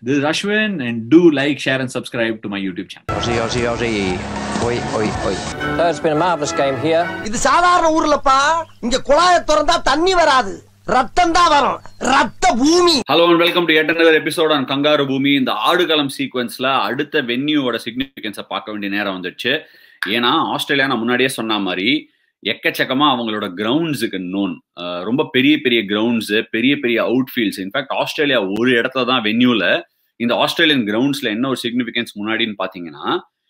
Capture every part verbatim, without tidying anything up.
This is Ashwin, and do like, share, and subscribe to my YouTube channel. Aussie, Aussie, Aussie. Oi, oi, oi. So it's been a marvelous game here. இது சாதாரண ஊர்லப்பா. இங்க குழாயை திறந்தா தண்ணி வராது. ரத்தம் தான் வரும். ரத்த பூமி. Hello and welcome to yet another episode on Kangaroo Bhoomi. இந்த ஆடுகளம் சீக்வென்ஸ்ல அடுத்த வென்யூவோட சிக்னிஃபிகன்ஸை பார்க்க வேண்டிய நேரம் வந்துடுச்சு. ஏன்னா ஆஸ்திரேலியா நான் முன்னாடியே சொன்ன மாதிரி எக்கச்சக்கமா அவங்களோட கிரவுண்ட்ஸுக்கு நோன், ரொம்ப பெரிய பெரிய கிரவுண்ட்ஸ், பெரிய பெரிய அவுட்ஃபீல்ட்ஸ். இன்ஃபேக்ட் ஆஸ்திரேலியா ஒரு இடத்துல தான் வென்யூல இந்த ஆஸ்திரேலியன் கிரவுண்ட்ஸ்ல என்ன ஒரு சிக்னிஃபிகன்ஸ் முன்னாடின்னு பாத்தீங்கன்னா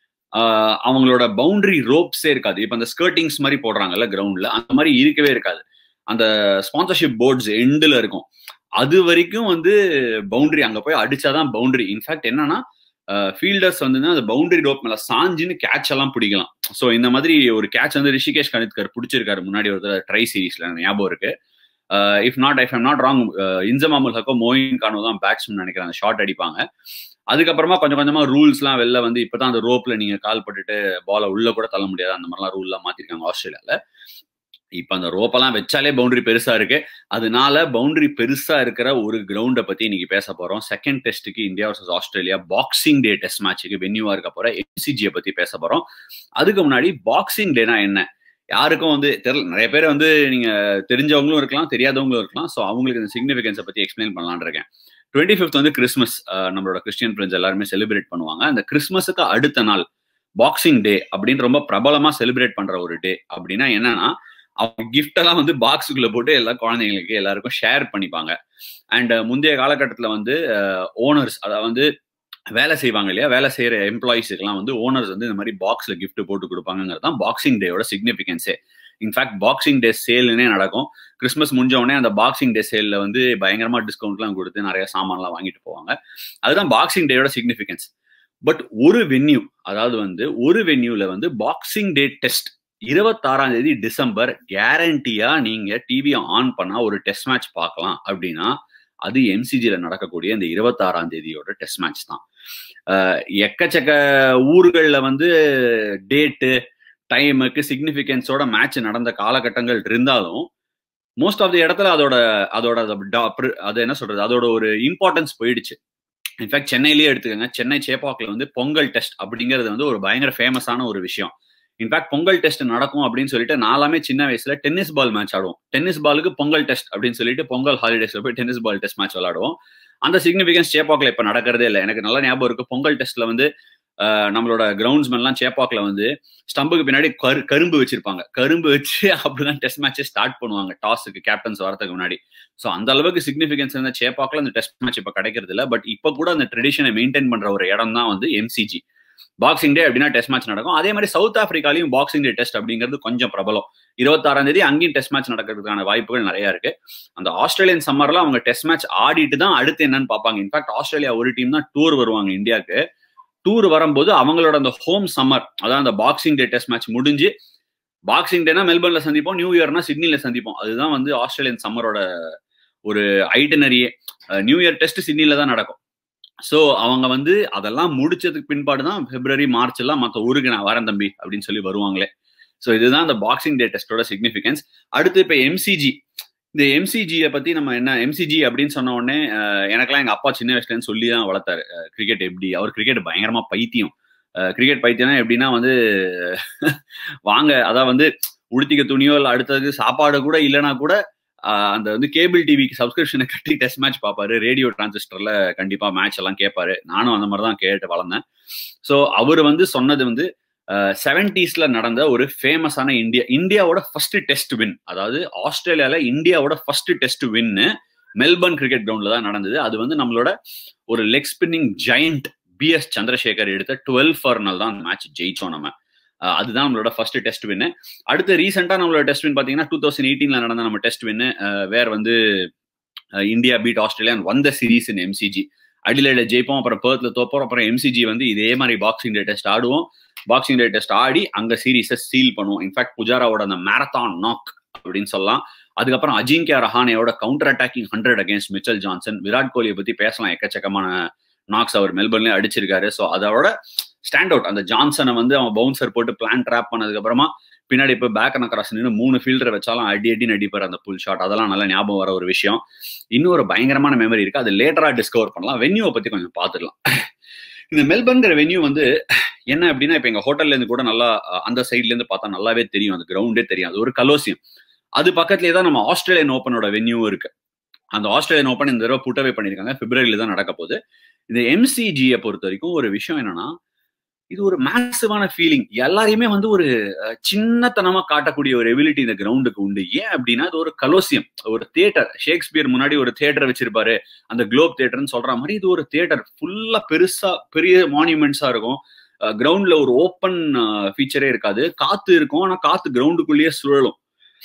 அவங்களோட பவுண்டரி ரோப்ஸே இருக்காது. இப்ப அந்த ஸ்கர்ட்டிங்ஸ் மாதிரி போடுறாங்கல்ல கிரவுண்ட்ல, அந்த மாதிரி இருக்கவே இருக்காது. அந்த ஸ்பான்சர்ஷிப் போர்ட்ஸ் எண்டில் இருக்கும். அது வரைக்கும் வந்து பவுண்டரி, அங்க போய் அடிச்சாதான் பவுண்டரி. இன்ஃபேக்ட் என்னன்னா ஃபீல்டர்ஸ் வந்து அந்த பவுண்டரி ரோப் மேல சாஞ்சின்னு கேட்ச் எல்லாம் பிடிக்கலாம். ஸோ இந்த மாதிரி ஒரு கேட்ச் வந்து ரிஷிகேஷ் கனித்கர் பிடிச்சிருக்காரு முன்னாடி ஒரு ட்ரை சீரீஸ்ல, ஞாபகம் இருக்கு. If not if I'm not wrong Inzamamul ஹக்கோ மோயின் கானோ தான் பேட்ஸ்மேன் நினைக்கிறேன், அந்த ஷாட் அடிப்பாங்க. அதுக்கப்புறமா கொஞ்சம் கொஞ்சமா ரூல்ஸ் எல்லாம் வெளில வந்து இப்பதான் அந்த ரோப்ல நீங்க கால் பட்டுட்டு பாலை உள்ள கூட தள்ள முடியாது, அந்த மாதிரிலாம் ரூல் எல்லாம் மாத்திருக்காங்க ஆஸ்திரேலியால. இப்ப அந்த ரோப்பெல்லாம் வச்சாலே பவுண்டரி பெருசா இருக்கு. அதனால பவுண்டரி பெருசா இருக்கிற ஒரு கிரவுண்டை பத்தி இன்னைக்கு பேச போறோம். செகண்ட் டெஸ்ட்டுக்கு India versus Australia Boxing Day test மேட்சுக்கு வென்யூவா இருக்க போற எம்சிஜியை பத்தி பேச போறோம். அதுக்கு முன்னாடி பாக்ஸிங் டேனா என்ன யாருக்கும் வந்து தெரியல. நிறைய பேர் வந்து நீங்க தெரிஞ்சவங்களும் இருக்கலாம், தெரியாதவங்களும் இருக்கலாம். ஸோ அவங்களுக்கு இந்த சிக்னிஃபிகன்ஸை பத்தி எக்ஸ்பிளைன் பண்ணலான்னு இருக்கேன். டுவெண்ட்டி ஃபிஃப்த் வந்து கிறிஸ்மஸ், நம்மளோட கிறிஸ்டியன் ஃப்ரெண்ட்ஸ் எல்லாருமே செலிப்ரேட் பண்ணுவாங்க. அந்த கிறிஸ்மஸுக்கு அடுத்த நாள் பாக்ஸிங் டே அப்படின்னு ரொம்ப பிரபலமா செலிப்ரேட் பண்ற ஒரு டே. அப்படின்னா என்னன்னா அவங்க கிஃப்ட் எல்லாம் வந்து பாக்ஸுக்குள்ள போட்டு எல்லா குழந்தைங்களுக்கு எல்லாருக்கும் ஷேர் பண்ணிப்பாங்க. அண்ட் முந்தைய காலகட்டத்துல வந்து ஓனர்ஸ், அதாவது வந்து வேலை செய்வாங்க இல்லையா, வேலை செய்யற எம்ப்ளாயிஸுக்கெல்லாம் வந்து ஓனர்ஸ் வந்து இந்த மாதிரி பாக்ஸ்ல கிஃப்ட் போட்டு கொடுப்பாங்கிறது தான் பாக்ஸிங் டேயோட சிக்னிஃபிகன்ஸே. இன்ஃபேக்ட் பாக்ஸிங் டே சேல்னே நடக்கும். கிறிஸ்மஸ் முடிஞ்ச உடனே அந்த பாக்ஸிங் டே சேல்ல வந்து பயங்கரமா டிஸ்கவுண்ட்லாம் கொடுத்து நிறைய சாமான்லாம் வாங்கிட்டு போவாங்க. அதுதான் பாக்ஸிங் டேயோட சிக்னிஃபிகன்ஸ். பட் ஒரு வென்யூ, அதாவது வந்து ஒரு வென்யூல வந்து பாக்ஸிங் டே டெஸ்ட் இருபத்தாறாம் தேதி டிசம்பர் கேரண்டியா நீங்க டிவியை ஆன் பண்ணா ஒரு டெஸ்ட் மேட்ச் பார்க்கலாம் அப்படின்னா அது எம்சிஜில நடக்கக்கூடிய இந்த இருபத்தாறாம் தேதியோட டெஸ்ட் மேட்ச் தான். எக்கச்சக்க ஊர்கள்ல வந்து டேட்டு டைமுக்கு சிக்னிஃபிகன்ஸோட மேட்ச் நடந்த காலகட்டங்கள் இருந்தாலும் மோஸ்ட் ஆஃப் த இடத்துல அதோட அதோட அது என்ன சொல்றது, அதோட ஒரு இம்பார்ட்டன்ஸ் போயிடுச்சு. இன்ஃபேக்ட் சென்னையிலேயே எடுத்துக்கோங்க, சென்னை சேப்பாக்ல வந்து பொங்கல் டெஸ்ட் அப்படிங்கிறது வந்து ஒரு பயங்கர ஃபேமஸான ஒரு விஷயம். இன்ஃபேக்ட் பொங்கல் டெஸ்ட் நடக்கும் அப்படின்னு சொல்லிட்டு நாலாமே சின்ன வயசுல டென்னிஸ் பால் மேட்ச் ஆடுவோம். டென்னிஸ் பாலுக்கு பொங்கல் டெஸ்ட் அப்படின்னு சொல்லிட்டு பொங்கல் ஹாலிடேஸ்ல போய் டென்னிஸ் பால் டெஸ்ட் மேட்ச் விளையாடுவோம். அந்த சிக்னிஃபிகன்ஸ் சேப்பாக்ல இப்ப நடக்கிறதே இல்லை. எனக்கு நல்ல ஞாபகம் இருக்கு, பொங்கல் டெஸ்ட்ல வந்து நம்மளோட கிரவுண்ட்ஸ்மென் எல்லாம் சேப்பாக்ல வந்து ஸ்டம்புக்கு பின்னாடி கரு கரும்பு வச்சிருப்பாங்க. கரும்பு வச்சு அப்படிதான் டெஸ்ட் மேட்சே ஸ்டார்ட் பண்ணுவாங்க டாஸுக்கு கேப்டன்ஸ் வரதுக்கு முன்னாடி. ஸோ அந்த அளவுக்கு சிக்னிஃபிகன்ஸ் இருந்த சேப்பாக்ல அந்த டெஸ்ட் மேட்ச் இப்ப கிடைக்கிறது இல்லை. பட் இப்ப கூட அந்த ட்ரெடிஷனை மெயின்டைன் பண்ற ஒரு இடம் தான் வந்து எம்சிஜி. பாக்ஸிங் டே அப்படின்னா டெஸ்ட் மேட்ச் நடக்கும். அதே மாதிரி சவுத் ஆப்பிரிக்காலையும் பாக்ஸிங் டே டெஸ்ட் அப்படிங்கிறது கொஞ்சம் பிரபலம். இருபத்தாறாம் தேதி அங்கேயும் டெஸ்ட் மேட்ச் நடக்கிறதுக்கான வாய்ப்புகள் நிறைய இருக்கு. அந்த ஆஸ்திரேலியன் சம்மர்ல அவங்க டெஸ்ட் மேட்ச் ஆடிட்டு தான் அடுத்து என்னன்னு பார்ப்பாங்க. இன்ஃபேக்ட் ஆஸ்திரேலியா ஒரு டீம் தான் டூர் வருவாங்க இந்தியாவுக்கு. டூர் வரும்போது அவங்களோட அந்த ஹோம் சம்மர், அதாவது அந்த பாக்ஸிங் டே டெஸ்ட் மேட்ச் முடிஞ்சு, பாக்ஸிங் டேனா மெல்பர்ன்ல சந்திப்போம், நியூ இயர்னா சிட்னில சந்திப்போம். அதுதான் வந்து ஆஸ்திரேலியன் சம்மரோட ஒரு ஐட்டனரியே. நியூ இயர் டெஸ்ட் சிட்னில தான் நடக்கும். ஸோ அவங்க வந்து அதெல்லாம் முடிச்சதுக்கு பின்பாடு தான் பிப்ரவரி மார்ச் எல்லாம் மற்ற ஊருக்கு நான் வரேன் தம்பி அப்படின்னு சொல்லி வருவாங்களே. ஸோ இதுதான் இந்த பாக்ஸிங் டே டெஸ்டோட சிக்னிஃபிகன்ஸ். அடுத்து இப்போ எம்சிஜி. இந்த எம்சிஜியை பத்தி நம்ம என்ன, எம்சிஜி அப்படின்னு சொன்ன உடனே எனக்கெல்லாம் எங்க அப்பா சின்ன வயசுலேருந்து சொல்லி தான் வளர்த்தாரு கிரிக்கெட் எப்படி. அவர் கிரிக்கெட் பயங்கரமா பைத்தியம். கிரிக்கெட் பைத்தியம்னா எப்படின்னா வந்து வாங்க, அதான் வந்து உடுத்திக்க துணியோ இல்லை அடுத்தது சாப்பாடு கூட இல்லைன்னா கூட அந்த வந்து கேபிள் டிவிக்கு சப்ஸ்கிரிப்ஷனை கட்டி டெஸ்ட் மேட்ச் பார்ப்பாரு. ரேடியோ டிரான்சிஸ்டர்ல கண்டிப்பா மேட்ச் எல்லாம் கேட்பாரு. நானும் அந்த மாதிரி தான் கேட்டு வளர்ந்தேன். ஸோ அவர் வந்து சொன்னது வந்து செவன்டீஸ்ல நடந்த ஒரு ஃபேமஸான இந்தியா இந்தியாவோட ஃபர்ஸ்ட் டெஸ்ட் வின், அதாவது ஆஸ்திரேலியால இந்தியாவோட first test win Melbourne cricket கிரவுண்ட்ல தான் நடந்தது. அது வந்து நம்மளோட ஒரு leg spinning giant B S Chandrasekhar எடுத்த டுவெல் ஃபார்னால் தான் அந்த மேட்ச் ஜெயிச்சோம் நம்ம. அதுதான் நம்மளோட ஃபர்ஸ்ட் டெஸ்ட் வின்னு. அடுத்து ரீசெண்டா நம்மளோட டெஸ்ட் வின் பாத்தீங்கன்னா டூ தௌசண்ட் எயிட்டீன்ல நடந்த நம்ம டெஸ்ட் வின்னு வேற வந்து இந்தியா பீட் ஆஸ்திரேலியா வந்த சீரீஸ் இன் எம்சிஜி. அடிலைல ஜெயிப்போம், அப்புறம் பெர்த்ல தோப்போம், அப்புறம் எம்சிஜி வந்து இதே மாதிரி பாக்ஸிங் டே டெஸ்ட் ஆடுவோம். பாக்ஸிங் டே டெஸ்ட் ஆடி அங்க சீரீஸை சீல் பண்ணுவோம். இன்ஃபேக்ட் புஜாராவோட அந்த மேரத்தான் நாக் அப்படின்னு சொல்லலாம். அதுக்கப்புறம் அஜிங்கியா ரஹானேயோட counter attacking hundred against Mitchell Johnson. Virat கோலியை பத்தி பேசலாம், எக்கச்சக்கமான நாக்ஸ் அவர் மெல்பர்ன்லயே அடிச்சிருக்காரு. ஸோ அதோட ஸ்டாண்ட் அவுட் அந்த ஜான்சனை வந்து அவன் பவுன்சர் போட்டு பிளான் ட்ராப் பண்ணதுக்கு அப்புறமா பின்னாடி இப்போ பேக் அண்ட் கிராஸ் நின்று மூணு ஃபீல்டரை வச்சாலும் அடி அடின்னு அடிப்பார் அந்த புல் ஷாட். அதெல்லாம் நல்லா ஞாபகம் வர ஒரு விஷயம். இன்னொரு பயங்கரமான மெமரி இருக்கு, அது லேட்டரா டிஸ்கவர் பண்ணலாம். வென்யூவை பத்தி கொஞ்சம் பார்த்துக்கலாம். இந்த மெல்பர்ன்கிற வென்யூ வந்து என்ன அப்படின்னா, இப்போ எங்க ஹோட்டல்ல இருந்து கூட நல்லா அந்த சைட்ல இருந்து பார்த்தா நல்லாவே தெரியும், அந்த கிரவுண்டே தெரியும். அது ஒரு கலோசியம். அது பக்கத்துலேயே தான் நம்ம ஆஸ்திரேலியன் ஓப்பனோட வென்யூவும் இருக்கு. அந்த ஆஸ்திரேலியன் ஓப்பன் இந்த தடவை புட்டவே பண்ணியிருக்காங்க, பிப்ரவரியில தான் நடக்க போகுது. இந்த எம்சிஜியை பொறுத்த வரைக்கும் ஒரு விஷயம் என்னன்னா, இது ஒரு மேசிவான ஃபீலிங். எல்லாரையுமே வந்து ஒரு சின்னத்தனமா காட்டக்கூடிய ஒரு எபிலிட்டி இந்த கிரவுண்டுக்கு உண்டு. ஏன் அப்படின்னா, அது ஒரு கலோசியம், ஒரு தியேட்டர். ஷேக்ஸ்பியர் முன்னாடி ஒரு தியேட்டர் வச்சிருப்பாரு, அந்த குளோப் தியேட்டர்னு சொல்ற மாதிரி இது ஒரு தியேட்டர். ஃபுல்லா பெருசா பெரிய மான்யூமெண்ட்ஸா இருக்கும். கிரவுண்ட்ல ஒரு ஓப்பன் ஃபீச்சரே இருக்காது. காத்து இருக்கும், ஆனா காத்து கிரவுண்டுக்குள்ளேயே சுழலும்.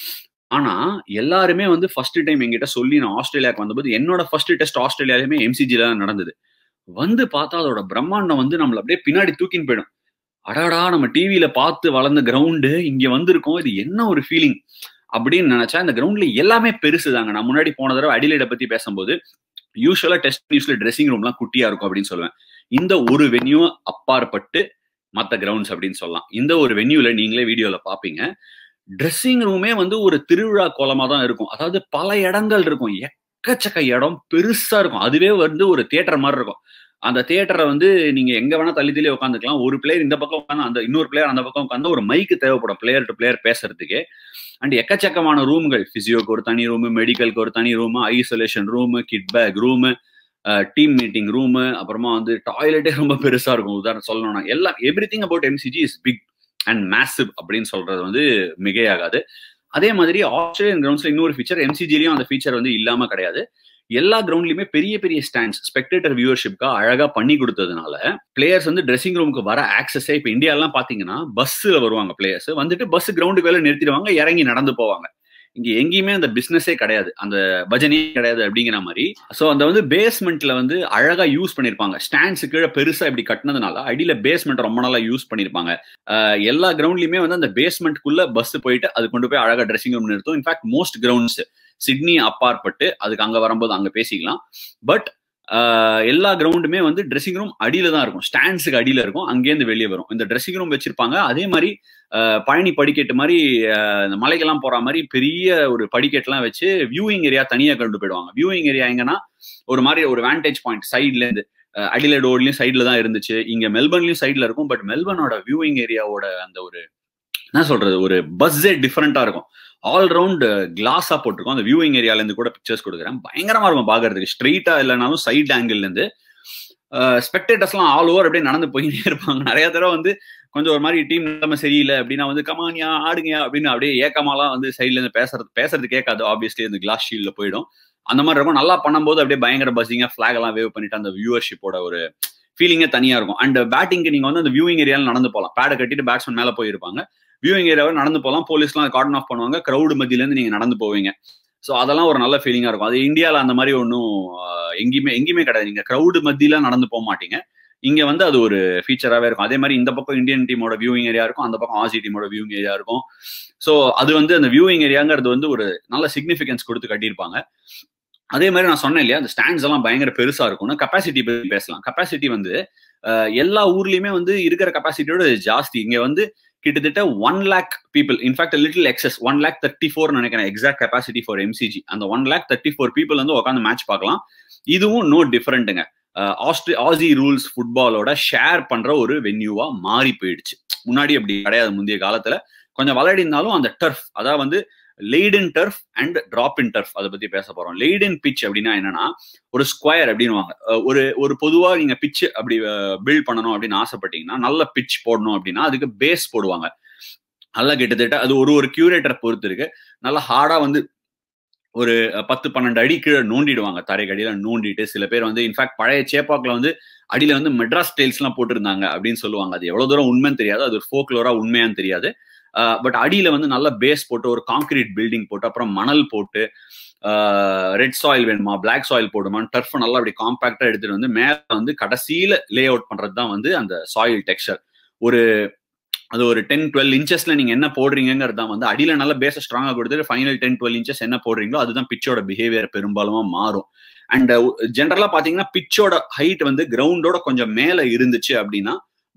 ஆனா எல்லாருமே வந்து ஃபர்ஸ்ட் டைம் என்கிட்ட சொல்லி நான் ஆஸ்திரேலியாவுக்கு வந்தபோது, என்னோட ஃபர்ஸ்ட் டெஸ்ட் ஆஸ்திரேலியாலுமே எம்சிஜில தான் நடந்தது. வந்து பார்த்தா அதோட பிரம்மாண்டம் வந்து நம்மள அப்படியே பின்னாடி தூக்கின்னு போயிடும். அடாடா, நம்ம டிவியில பார்த்து வளர்ந்த கிரவுண்டு இங்க வந்திருக்கோம், இது என்ன ஒரு ஃபீலிங் அப்படின்னு நினைச்சா. இந்த கிரவுண்ட்ல எல்லாமே பெருசு தாங்க. நான் முன்னாடி போன தடவை அடிலைட பத்தி பேசும்போது, யூஸ்வலா டெஸ்ட் நியூஸ்ல ட்ரெஸ்ஸிங் ரூம்லாம் குட்டியா இருக்கும் அப்படின்னு சொல்லுவேன். இந்த ஒரு வென்யூ அப்பாற்பட்டு மற்ற கிரவுண்ட்ஸ் அப்படின்னு சொல்லலாம். இந்த ஒரு வென்யூல நீங்களே வீடியோல பாப்பீங்க, ட்ரெஸ்ஸிங் ரூமே வந்து ஒரு திருவிழா கோலமா தான் இருக்கும். அதாவது பல இடங்கள் இருக்கும், எக்கச்சக்க இடம் பெருசா இருக்கும். அதுவே வந்து ஒரு தியேட்டர் மாதிரி இருக்கும். அந்த தியேட்டரை வந்து நீங்க எங்க வேணா தள்ளி தள்ளி உட்காந்துக்கலாம். ஒரு பிளேயர் இந்த பக்கம் உட்காந்து அந்த இன்னொரு பிளேயர் அந்த பக்கம் உட்காந்து ஒரு மைக்கு தேவைப்படும் பிளேயர் டு பிளேயர் பேசுறதுக்கு. அண்ட் எக்கச்சக்கமான ரூம்கள், பிசியோக்கு ஒரு தனி ரூமு, மெடிக்கலுக்கு ஒரு தனி room, isolation room, kit bag room, team meeting room, அப்புறமா வந்து டாய்லெட்டே ரொம்ப பெருசா இருக்கும். உதாரணம் சொல்லணும்னா எல்லாம் everything about MCG is big and massive அப்படின்னு சொல்றது வந்து மிகையாகாது. அதே மாதிரி ஆஸ்திரேலியன் கிரவுண்ட்ஸ்ல இன்னொரு ஃபீச்சர், எம்சிஜிலையும் அந்த ஃபீச்சர் வந்து இல்லாம கிடையாது. எல்லா கிரவுண்ட்லயுமே பெரிய பெரிய ஸ்டாண்ட்ஸ் ஸ்பெக்டேட்டர் வியூவர்ஷிப்கா அழகா பண்ணி கொடுத்ததுனால பிளேயர்ஸ் வந்து ட்ரெஸ்ஸிங் ரூமுக்கு வர ஆக்சஸே, இப்ப இந்தியாலாம் பாத்தீங்கன்னா பஸ்ல வருவாங்க பிளேயர்ஸ், வந்துட்டு பஸ் கிரவுண்டுக்கு வேலை நிறுத்திடுவாங்க, இறங்கி நடந்து போவாங்க. இங்க எங்கேயுமே அந்த பிசினஸே கிடையாது, அந்த பஜனே கிடையாது அப்படிங்கிற மாதிரி. சோ அந்த வந்து பேஸ்மெண்ட்ல வந்து அழகா யூஸ் பண்ணிருப்பாங்க. ஸ்டாண்ட்ஸ் கீழே பெருசா இப்படி கட்டினதுனால அடியில பேஸ்மெண்ட் ரொம்ப நாளா யூஸ் பண்ணிருப்பாங்க. எல்லா கிரவுண்ட்லயுமே வந்து அந்த பேஸ்மெண்ட்குள்ள பஸ் போயிட்டு அது கொண்டு போய் அழகா ட்ரெஸ்ஸிங் ரூம் நிறுத்தும். இன்ஃபேக்ட் மோஸ்ட் கிரவுண்ட்ஸ் சிட்னி அப்பாற்பட்டு, அதுக்கு அங்க வரும்போது அங்க பேசிக்கலாம். பட் எல்லா கிரவுண்டுமே வந்து ட்ரெஸ்ஸிங் ரூம் அடியில தான் இருக்கும், ஸ்டாண்ட்ஸுக்கு அடியில இருக்கும், அங்கேருந்து வெளியே வரும். இந்த ட்ரெஸ்ஸிங் ரூம் வச்சிருப்பாங்க. அதே மாதிரி பழனி படிக்கட்டு மாதிரி இந்த மலைக்கெல்லாம் போற மாதிரி பெரிய ஒரு படிக்கட்டுலாம் வச்சு வியூயிங் ஏரியா தனியா கொண்டு போயிடுவாங்க. வியூயிங் ஏரியா எங்கன்னா ஒரு மாதிரி ஒரு வேண்டேஜ் பாயிண்ட் சைட்ல இருந்து, அடிலைட் ரோட்லயும் சைட்ல தான் இருந்துச்சு, இங்க மெல்பர்ன்லயும் சைட்ல இருக்கும். பட் மெல்பர்னோட வியூயிங் ஏரியாவோட அந்த ஒரு என்ன சொல்றது, ஒரு பஸ்ஸே டிஃபரெண்டா இருக்கும். ஆல் ரவுண்ட் கிளாஸா போட்டிருக்கோம். அந்த வியூயிங் ஏரியால இருந்து கூட பிக்சர்ஸ் கொடுக்குறேன், பயங்கரமா இருக்கும் பாக்குறதுக்கு. ஸ்ட்ரெயிட்டா இல்லைனாலும் சைட் ஆங்கிள் இருந்து ஸ்பெக்டேட்டர்ஸ் எல்லாம் ஆல் ஓவர் அப்படியே நடந்து போயிட்டே இருப்பாங்க. நிறைய தடவை வந்து கொஞ்சம் ஒரு மாதிரி டீம் நிலைமை சரியில்லை அப்படின்னா வந்து கமானியா ஆடுங்கயா அப்படின்னு அப்படியே ஏக்கமாலாம் வந்து சைட்ல இருந்து பேசுறது பேசுறது கேட்காது. ஆப்வியஸ்லி இந்த கிளாஸ் ஷீல்ட்ல போயிடும். அந்த மாதிரி இருக்கும். நல்லா பண்ணும்போது அப்படியே பயங்கர பஸ்ஸிங்கா பிளாக் எல்லாம் வேவ் பண்ணிட்டு அந்த வியூவர்ஷிப்போட ஒரு ஃபீலிங்கே தனியா இருக்கும். அண்ட் பேட்டிங்க்கு நீங்க வந்து அந்த வியூவிங் ஏரியால நடந்து போகலாம். பேடை கட்டிட்டு பேட்ஸ்மேன் மேல போயிருப்பாங்க, வியூவிங் ஏரியாவை நடந்து போகலாம். போலீஸ்லாம் கார்டன் ஆஃப் பண்ணுவாங்க, கிரௌடு மத்தியில இருந்து நீங்க நடந்து போவீங்க. ஸோ அதெல்லாம் ஒரு நல்ல ஃபீலிங்கா இருக்கும். அது இந்தியாவில் அந்த மாதிரி ஒன்றும் எங்கேயுமே எங்கேயுமே கிடையாது. நீங்க கிரௌடு மத்தியில நடந்து போக மாட்டீங்க. இங்க வந்து அது ஒரு ஃபீச்சராகவே இருக்கும். அதே மாதிரி இந்த பக்கம் இந்தியன் டீமோட வியூவிங் ஏரியா இருக்கும், அந்த பக்கம் ஆசி டீமோட வியூவிங் ஏரியா இருக்கும். ஸோ அது வந்து அந்த வியூவிங் ஏரியாங்கிறது வந்து ஒரு நல்ல சிக்னிஃபிகன்ஸ் கொடுத்து கட்டியிருப்பாங்க. அதே மாதிரி நான் சொன்னேன் இல்லையா, அந்த ஸ்டாண்ட்ஸ் எல்லாம் பயங்கர பெருசா இருக்கும்னு. கெப்பாசிட்டி பத்தி பேசலாம். கெப்பாசிட்டி வந்து எல்லா ஊர்லயுமே வந்து இருக்கிற கெப்பாசிட்டியோட ஜாஸ்தி. இங்க வந்து கிட்டத்தட்ட one lakh people, in fact little excess, one lakh thirty four நினைக்கிறேன் எக்ஸாக்ட் கெப்பாசிட்டி ஃபார் எம்சிஜி. அந்த one lakh thirty four people வந்து உட்காந்து மேட்ச் பார்க்கலாம். இதுவும் நோ டிஃபரெண்ட்டுங்க. ஆஸ்ட்ரே ஆசி ரூல்ஸ் ஃபுட்பாலோட ஷேர் பண்ற ஒரு வென்யூவா மாறி போயிடுச்சு. முன்னாடி அப்படி கிடையாது. முந்தைய காலத்துல கொஞ்சம் வளடி இருந்தாலும் அந்த டர்ஃப், அதாவது வந்து laden turf and drop in turf, அதை பத்தி பேச போறோம். லேடன் பிச் அப்படின்னா என்னன்னா, ஒரு ஸ்கொயர் அப்படின்னுவாங்க. ஒரு ஒரு பொதுவா நீங்க பிச் அப்படி பில்ட் பண்ணணும் அப்படின்னு ஆசைப்பட்டீங்கன்னா, நல்ல பிச் போடணும் அப்படின்னா அதுக்கு பேஸ் போடுவாங்க. நல்லா கிட்டத்தட்ட அது ஒரு ஒரு கியூரேட்டர் பொறுத்து இருக்கு. நல்லா ஹார்டா வந்து ஒரு பத்து பன்னெண்டு அடி கீழே நோண்டிடுவாங்க, தரைக்கு அடியில நோண்டிட்டு. சில பேர் வந்து இன்ஃபேக்ட் பழைய சேப்பாக்குல வந்து அடியில வந்து மெட்ராஸ் டைல்ஸ் எல்லாம் போட்டிருந்தாங்க அப்படின்னு சொல்லுவாங்க. அது எவ்வளவு தூரம் உண்மைன்னு தெரியாது, அது ஒரு ஃபோக்லோரா உண்மையான்னு தெரியாது. பட் அடியில வந்து நல்ல பேஸ் போட்டு ஒரு கான்கிரீட் பில்டிங் போட்டு, அப்புறம் மணல் போட்டு, ரெட் சாயில் வேணுமா பிளாக் சாயில் போடுமான்னு டர்ஃப் நல்லா அப்படி காம்பாக்டா எடுத்துட்டு வந்து மேல வந்து கடைசியில லே அவுட் பண்றது தான் வந்து அந்த சாயில் டெக்ஸ்சர். ஒரு அது ஒரு டென் டுவெல் இன்ச்சஸ்ல நீங்க என்ன போடுறீங்கிறது தான் வந்து அடியில நல்ல பேஸை ஸ்ட்ராங்கா கொடுத்துட்டு ஃபைனல் டென் டுவெல் இன்ச்சஸ் என்ன போடுறீங்களோ அதுதான் பிச்சோட பிஹேவியர் பெரும்பாலும் மாறும். அண்ட் ஜென்ரலா பாத்தீங்கன்னா பிச்சோட ஹைட் வந்து கிரவுண்டோட கொஞ்சம் மேல இருந்துச்சு அப்படின்னா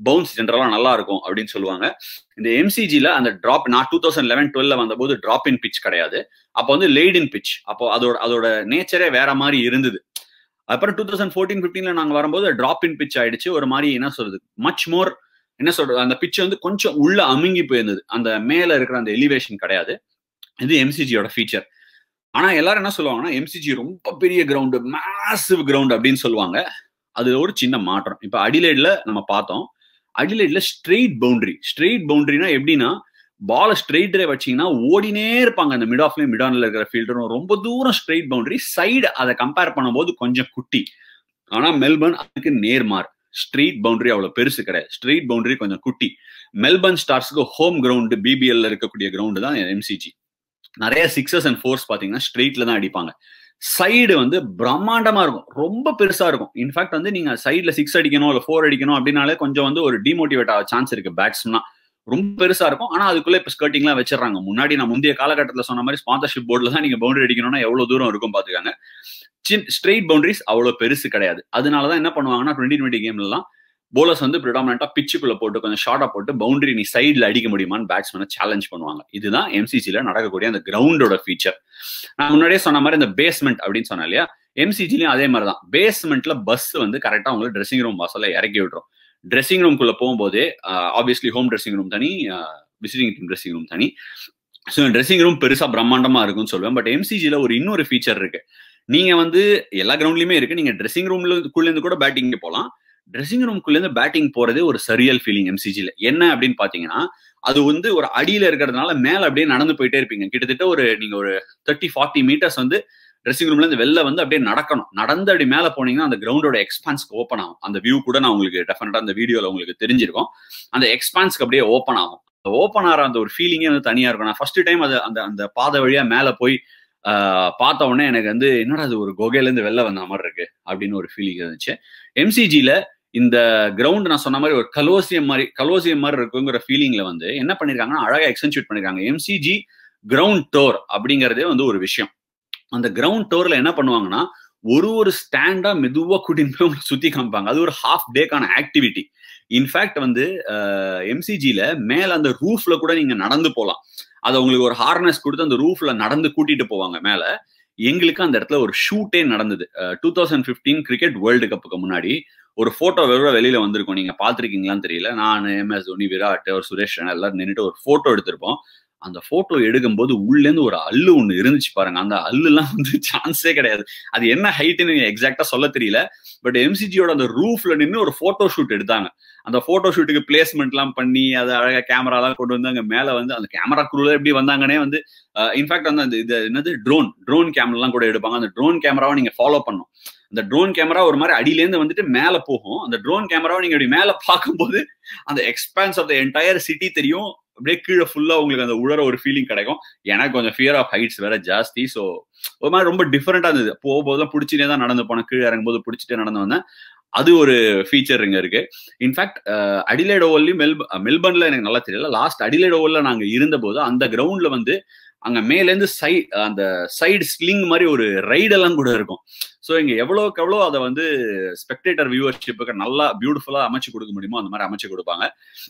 பவுன்ஸ் ஜென்ரலா நல்லா இருக்கும் அப்படின்னு சொல்லுவாங்க. இந்த எம்சிஜில அந்த டிராப் நான் டூ தௌசண்ட் லெவன் டுவெல்ல வந்தபோது டிராப் இன் பிச் கிடையாது. அப்போ வந்து லேட் இன் பிச். அப்போ அதோட அதோட நேச்சரே வேற மாதிரி இருந்தது. அப்புறம் டூ தௌசண்ட் ஃபோர்டீன் பிப்டீன்ல நாங்க வரும்போது டிராப் இன் பிச் ஆயிடுச்சு. ஒரு மாதிரி என்ன சொல்றது, மச் மோர் என்ன சொல்றது, அந்த பிச் வந்து கொஞ்சம் உள்ள அமுங்கி போயிருந்தது. அந்த மேல இருக்கிற அந்த எலிவேஷன் கிடையாது. இது எம்சிஜியோட ஃபீச்சர். ஆனா எல்லாரும் என்ன சொல்லுவாங்கன்னா, எம்சிஜி ரொம்ப பெரிய கிரவுண்டு, மேசிவ் கிரவுண்ட் அப்படின்னு சொல்லுவாங்க. அது ஒரு சின்ன மாற்றம். இப்ப அடிலைட்ல நம்ம பார்த்தோம். அடிலைட்ல ஸ்ட்ரெயிட் பவுண்டரி. ஸ்ட்ரெயிட் பவுண்டரினா எப்படின்னா, பால ஸ்ட்ரெயிட்டே வச்சீங்கன்னா ஓடினே இருப்பாங்க. அந்த மிட் ஆஃப்லயும் மிட் ஆன்ல இருக்கிற ஃபீல்டரும் ரொம்ப தூரம் ஸ்ட்ரெயிட் பவுண்டரி. சைடு அதை கம்பேர் பண்ணும்போது கொஞ்சம் குட்டி. ஆனா மெல்பர்ன் அதுக்கு நேர்மார். ஸ்ட்ரெயிட் பவுண்டரி அவ்வளவு பெருசு கிடையாது. ஸ்ட்ரெயிட் பவுண்டரி கொஞ்சம் குட்டி. மெல்பர்ன் ஸ்டார்ஸ்க்கு ஹோம் கிரவுண்டு பிபிஎல்ல இருக்கக்கூடிய கிரவுண்டு தான் எம்சிஜி. நிறைய சிக்ஸஸ் அண்ட் ஃபோர்ஸ் பாத்தீங்கன்னா ஸ்ட்ரெயிட்ல தான் அடிப்பாங்க. சைடு வந்து பிரம்மாண்டமா இருக்கும், ரொம்ப பெருசா இருக்கும். இன்ஃபேக்ட் வந்து நீங்க சைட்ல சிக்ஸ் அடிக்கணும் இல்ல ஃபோர் அடிக்கணும் அப்படின்னாலே கொஞ்சம் வந்து ஒரு டிமோட்டிவேட் ஆக சான்ஸ் இருக்கு பேட்ஸ்மேனா. ரொம்ப பெருசா இருக்கும். ஆனா அதுக்குள்ள இப்ப ஸ்கர்ட்டிங் எல்லாம் வச்சிடறாங்க. முன்னாடி நான் முந்தைய காலகட்டத்தில் சொன்ன மாதிரி ஸ்பான்சர்ஷிப் போர்டுல தான் நீங்க பவுண்டரி அடிக்கணும்னா எவ்வளவு தூரம் இருக்கும் பாத்துக்காங்க. ஸ்ட்ரெயிட் பவுண்டரிஸ் அவ்வளவு பெருசு கிடையாது. அதனாலதான் என்ன பண்ணுவாங்கன்னா டுவெண்ட்டி டுவெண்ட்டி கேம்ல எல்லாம் போலர்ஸ் வந்து ப்ரிடாமினண்டா பிச்சுக்குள்ள போட்டு கொஞ்சம் ஷார்ட்டா போட்டு பவுண்டரி நீ சைட்ல அடிக்க முடியுமான்னு பேட்ஸ்மேனை சேலஞ்ச் பண்ணுவாங்க. இதுதான் எம்சிஜில நடக்கக்கூடிய அந்த கிரவுண்டோட ஃபீச்சர். நான் முன்னாடியே சொன்ன மாதிரி இந்த பேஸ்மெண்ட் அப்படின்னு சொன்னேன் இல்லையா, எம்சிஜிலயும் அதே மாதிரி தான். பேஸ்மெண்ட்ல பஸ் வந்து கரெக்டா உங்களுக்கு ட்ரெஸ்ஸிங் ரூம் வாசல்ல இறக்கி விட்டுரும். ட்ரெஸ்ஸிங் ரூம்குள்ள போகும்போதே ஆப்வியஸ்லி ஹோம் ட்ரெஸ்ஸிங் ரூம் தனி, விசிட்டிங் டீம் ட்ரெஸ்ஸிங் ரூம் தனி. ஸோ ட்ரெஸ்ஸிங் ரூம் பெருசா பிரம்மாண்டமா இருக்குன்னு சொல்லுவேன். பட் எம்சிஜில ஒரு இன்னொரு ஃபீச்சர் இருக்கு. நீங்க வந்து எல்லா கிரவுண்ட்லயுமே இருக்கு. நீங்க ட்ரெஸ்ஸிங் ரூம்ல இருந்து கூட பேட்டிங் போகலாம். ட்ரெஸ்ஸிங் ரூம்குள்ள இருந்து பேட்டிங் போறதே ஒரு சரியல் ஃபீலிங் எம்சிஜில. என்ன அப்படின்னு பாத்தீங்கன்னா, அது வந்து ஒரு அடியில இருக்கிறதுனால மேல அப்படியே நடந்து போயிட்டே இருப்பீங்க. கிட்டத்தட்ட ஒரு நீங்க ஒரு தேர்ட்டி ஃபார்ட்டி மீட்டர்ஸ் வந்து ட்ரெஸ்ஸிங் ரூம்ல இருந்து வெளில வந்து அப்படியே நடக்கணும். நடந்து அப்படி மேல போனீங்கன்னா அந்த கிரவுண்டோட எக்ஸ்பான்ஸ்க்கு ஓப்பன் ஆகும். அந்த வியூ கூட நான் உங்களுக்கு டெஃபினட்டா அந்த வீடியோல உங்களுக்கு தெரிஞ்சிருக்கும். அந்த எக்ஸ்பான்ஸ்க்கு அப்படியே ஓப்பன் ஆகும். ஓப்பன் ஆகிற அந்த ஒரு ஃபீலிங்கே வந்து தனியா இருக்கும். நான் ஃபர்ஸ்ட் டைம் அது அந்த அந்த பாதை வழியா மேல போய் ஆஹ் பார்த்த உடனே எனக்கு வந்து என்னடா அது ஒரு குகையில இருந்து வெளில வந்த மாதிரி இருக்கு அப்படின்னு ஒரு ஃபீலிங் இருந்துச்சு. எம்சிஜில இந்த கிரவுண்ட் நான் சொன்ன மாதிரி ஒரு கலோசியம் மாதிரி கலோசியம் மாதிரி இருக்குங்கிற ஃபீலிங்ல வந்து என்ன பண்ணிருக்காங்கன்னா அழகா எக்ஸ்டென்ஷூட் பண்ணிருக்காங்க. எம்சிஜி கிரவுண்ட் டோர் அப்படிங்கறதே வந்து ஒரு விஷயம். அந்த கிரவுண்ட் டோர்ல என்ன பண்ணுவாங்கன்னா, ஒரு ஒரு ஸ்டாண்டா மெதுவா கூட்டின்னு போய் உங்களுக்கு சுத்தி காமிப்பாங்க. அது ஒரு ஹாஃப் டேக்கான ஆக்டிவிட்டி. இன்ஃபேக்ட் வந்து எம்சிஜில மேல அந்த ரூஃப்ல கூட நீங்க நடந்து போகலாம். அதை உங்களுக்கு ஒரு ஹார்னஸ் கொடுத்து அந்த ரூஃப்ல நடந்து கூட்டிட்டு போவாங்க மேல. எங்களுக்கு அந்த இடத்துல ஒரு ஷூட்டே நடந்தது. Two thousand fifteen cricket world கப்புக்கு முன்னாடி ஒரு போட்டோ வெறும் வெளியில வந்திருக்கும். நீங்க பாத்திருக்கீங்களான்னு தெரியல. நான், எம் எஸ் தோனி, விராட், ஒரு சுரேஷ் ரெய்னா எல்லாரும் நின்றுட்டு ஒரு போட்டோ எடுத்திருப்போம். அந்த போட்டோ எடுக்கும் போது உள்ள இருந்து ஒரு அல்லு ஒண்ணு இருந்துச்சு பாருங்க. அந்த அல்லு எல்லாம் வந்து சான்ஸே கிடையாது. அது என்ன ஹைட்னு எக்ஸாக்டா சொல்ல தெரியல. பட் எம்சிஜியோட அந்த ரூஃப்ல நின்று ஒரு போட்டோ ஷூட் எடுத்தாங்க. அந்த போட்டோ ஷூட்டுக்கு பிளேஸ்மெண்ட் எல்லாம் பண்ணி அதை அழகா கேமரா எல்லாம் கொண்டு வந்து அங்க மேல வந்து அந்த கேமரா குரூல எப்படி வந்தாங்கன்னே வந்து இன்ஃபேக்ட் வந்து அந்த இது என்னது ட்ரோன் ட்ரோன் கேமரா எல்லாம் கூட எடுப்பாங்க. அந்த ட்ரோன் கேமராவை நீங்க ஃபாலோ பண்ணும். அந்த ட்ரோன் கேமரா ஒரு மாதிரி அடியிலேருந்து வந்துட்டு மேல போகும். அந்த ட்ரோன் கேமராவை நீங்க அப்படி மேல பார்க்கும்போது அந்த expanse of the entire city தெரியும். அப்படியே கீழே ஃபுல்லா உங்களுக்கு அந்த உழற ஒரு ஃபீலிங் கிடைக்கும். எனக்கு கொஞ்சம் ஃபியர் ஆஃப் ஹைட்ஸ் வேற ஜாஸ்தி. ஸோ ஒரு மாதிரி ரொம்ப டிஃபரெண்டா இருந்தது. போகும்போதுலாம் பிடிச்சிட்டே தான் நடந்து போனேன். கீழே இறங்கும்போது பிடிச்சிட்டே நடந்து வந்தேன். அது ஒரு ஃபீச்சர் இங்க இருக்கு. இன்ஃபேக்ட் அடிலைட் ஓவர்லயும் மெல்ப மெல்பர்ன்ல எனக்கு நல்லா தெரியல. லாஸ்ட் அடிலைட் ஓவர்ல நாங்க இருந்த போது அந்த கிரவுண்ட்ல வந்து அங்க மேலேருந்து சை அந்த சைடு ஸ்லிங் மாதிரி ஒரு ரைடெல்லாம் கூட இருக்கும். ஸோ இங்க எவ்வளோக்கு எவ்வளோ அதை வந்து ஸ்பெக்டேட்டர் வியூவர்ஷிப்புக்கு நல்லா பியூட்டிஃபுல்லா அமைச்சு கொடுக்க முடியுமோ அந்த மாதிரி அமைச்சு கொடுப்பாங்க.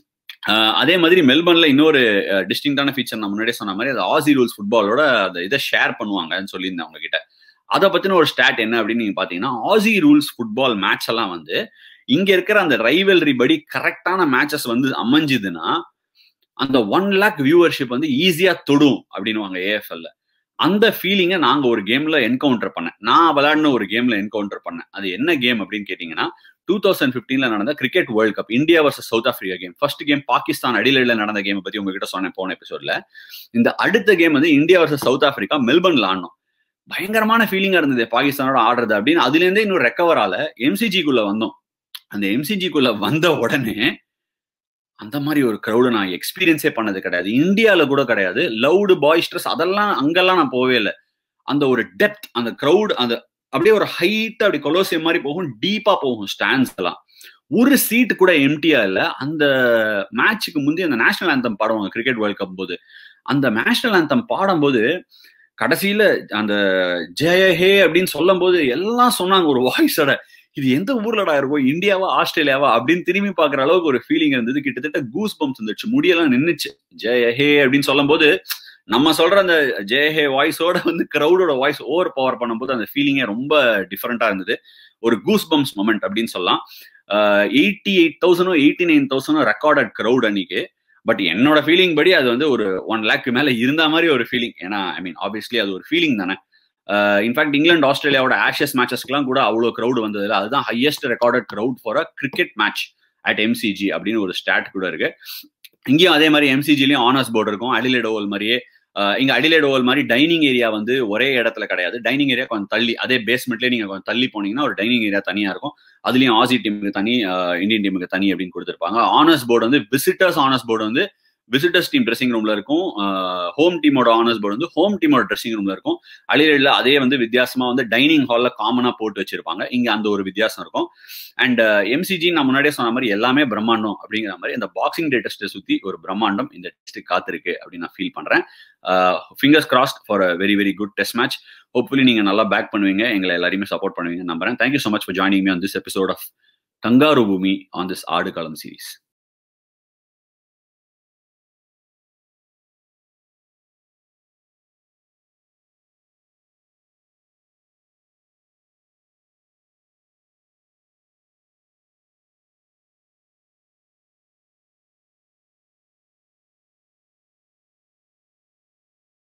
அதே மாதிரி மெல்பர்ன்ல இன்னொரு டிஸ்டிங்டான ஃபீச்சர் நான் முன்னாடியே சொன்ன மாதிரி அது ஆசி ரூல்ஸ் ஃபுட்பாலோட அந்த இதை ஷேர் பண்ணுவாங்கன்னு சொல்லியிருந்தேன் அவங்க கிட்ட. அதை பத்தின ஒரு ஸ்டாட் என்ன அப்படின்னு நீங்க பாத்தீங்கன்னா, ஆசி ரூல்ஸ் ஃபுட்பால் மேட்ச் எல்லாம் வந்து இங்க இருக்கிற அந்த ரைவல்ரி படி கரெக்டான மேட்சஸ் வந்து அமைஞ்சுதுன்னா அந்த ஒன் லேக் வியூவர்ஷிப் வந்து ஈஸியா தொடும் அப்படின்னுவாங்க ஏஎஃப்எல்ல. அந்த ஃபீலிங்கை நாங்க ஒரு கேம்ல என்கவுண்டர் பண்ணேன். நான் விளையாடின ஒரு கேம்ல என்கவுண்டர் பண்ணேன். அது என்ன கேம் அப்படின்னு கேட்டீங்கன்னா, டூ தௌசண்ட் பிப்டீன்ல நடந்த cricket world cup India versus South Africa game. First game Pakistan அடிலைட்ல நடந்த கேம் பத்தி உங்ககிட்ட சொன்னேன் போன எபிசோட்ல. இந்த அடுத்த கேம் வந்து இந்தியா வர்சஸ் சவுத் ஆப்பிரிக்கா மெல்பர்ன்ல ஆடணும். பயங்கரமான ஃபீலிங்கா இருந்தது பாகிஸ்தானோட ஆடுறது அப்படின்னு. அதுல இருந்தே இன்னும் ரெக்கவர் ஆல எம்சிஜிக்குள்ள வந்தோம். அந்த எம்சிஜிக்குள்ள வந்த உடனே அந்த மாதிரி ஒரு கிரௌடு நான் எக்ஸ்பீரியன்ஸே பண்ணது கிடையாது. இந்தியாவில கூட கிடையாது. லவுடு பாய்ஸ்ட்ரஸ் அதெல்லாம் அங்கெல்லாம் நான் போவே இல்லை. அந்த ஒரு டெப்த் அந்த கிரௌட் அந்த அப்படியே ஒரு ஹைட்டா அப்படி கொலோசியம் மாதிரி போகும், டீப்பா போகும் ஸ்டாண்ட்ஸ் எல்லாம். ஒரு சீட்டு கூட எம்டியா இல்லை. அந்த மேட்சுக்கு முந்தைய அந்த நேஷனல் ஆந்தம் பாடுவாங்க கிரிக்கெட் வேர்ல்ட் கப் போது. அந்த நேஷனல் ஆந்தம் பாடும்போது கடைசியில அந்த ஜெய ஹே அப்படின்னு சொல்லும் போது எல்லாம் சொன்னாங்க ஒரு வாய்ஸோட, இது எந்த ஊர்லடா இருக்கும், இந்தியாவா ஆஸ்திரேலியாவா அப்படின்னு திரும்பி பாக்குற அளவுக்கு ஒரு ஃபீலிங் இருந்தது. கிட்டத்தட்ட கூஸ் பம்ப்ஸ் இருந்துச்சு, முடியெல்லாம் நின்னுச்சு. ஜெய ஹே அப்படின்னு சொல்லும் போது நம்ம சொல்ற அந்த ஜெய ஹே வாய்ஸோட வந்து கிரௌடோட வாய்ஸ் ஓவர் பவர் பண்ணும்போது அந்த ஃபீலிங்கே ரொம்ப டிஃபரெண்டா இருந்தது. ஒரு கூஸ் பம்ப்ஸ் மொமெண்ட் அப்படின்னு சொல்லலாம். எயிட்டி எயிட் தௌசண்டோ எயிட்டி நைன் தௌசண்டோ ரெக்கார்டட் கிரௌட் அன்னைக்கு. பட் என்னோட ஃபீலிங் படி அது வந்து ஒரு ஒன் லேக்கு மேல இருந்த மாதிரி ஒரு ஃபீலிங். ஏன்னா ஐ மீன் ஆப்வியஸ்லி அது ஒரு ஃபீலிங் தானே. இன்ஃபேக்ட் இங்கிலாந்து ஆஸ்திரேலியாவோட ஆஷஸ் மேட்சஸ்க்குலாம் கூட அவ்வளோ கிரௌட் வந்ததில்ல. அதுதான் highest recorded crowd for a cricket match at MCG அப்படின்னு ஒரு ஸ்டாட் கூட இருக்கு. இங்கேயும் அதே மாதிரி எம்சிஜிலையும் ஆனர்ஸ் போர்டு இருக்கும். அடிலேட் ஓவல் மாதிரியே இங்க அடிலேட் ஓவல் மாதிரி டைனிங் ஏரியா வந்து ஒரே இடத்துல கிடையாது. டைனிங் ஏரியா கொஞ்சம் தள்ளி, அதே பேஸ்மெண்ட்லேயே நீங்க கொஞ்சம் தள்ளி போனீங்கன்னா ஒரு டைனிங் ஏரியா தனியா இருக்கும். அதுலயும் ஆசி டீமுக்கு தனி, இந்தியன் டீமுக்கு தனி அப்படின்னு கொடுத்துருப்பாங்க. ஆனர்ஸ் போர்டு வந்து விசிட்டர்ஸ் ஆனர்ஸ் போர்டு வந்து விசிட்டர்ஸ் டீம் ட்ரெஸ்ஸிங் ரூம்ல இருக்கும். ஹோம் டீமோட ஆனர்ஸ் போர்டு வந்து ஹோம் டீமோட ட்ரெஸ்ஸிங் ரூம்ல இருக்கும். அடிலேட்ல அதே வந்து வித்தியாசமா வந்து டைனிங் ஹால்ல காமனா போட்டு வச்சிருப்பாங்க. இங்க அந்த ஒரு வித்தியாசம் இருக்கும். அண்ட் எம்சிஜி நான் முன்னாடியே சொன்ன மாதிரி எல்லாமே பிரம்மாண்டம் அப்படிங்கிற மாதிரி இந்த பாக்ஸிங் டே டெஸ்ட்டை சுத்தி ஒரு பிரம்மாண்டம் இந்த டெஸ்ட் காத்திருக்கு அப்படின்னு நான் ஃபீல் பண்றேன். Fingers crossed for a very very good test match. Hopefully நீங்க நல்லா பேக் பண்ணுவீங்க, எங்களை எல்லாருமே சப்போர்ட் பண்ணுவீங்க நம்புறேன். Thank you so much for joining me on this episode of Kangaroo Bhoomi on this Aadukalam series.